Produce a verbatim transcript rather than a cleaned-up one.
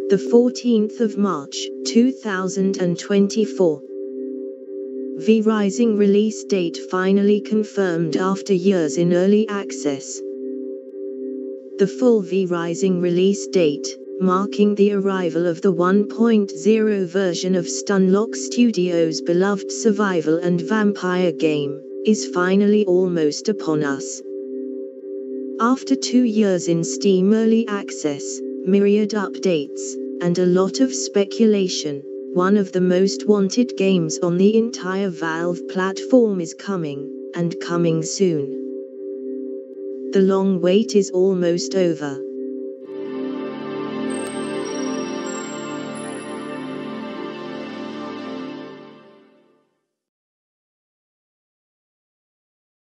the fourteenth of March, two thousand twenty-four. V Rising release date finally confirmed after years in early access. The full V Rising release date, marking the arrival of the one point oh version of Stunlock Studios' beloved survival and vampire game, is finally almost upon us. After two years in Steam Early Access, myriad updates, and a lot of speculation, one of the most wanted games on the entire Valve platform is coming, and coming soon. The long wait is almost over.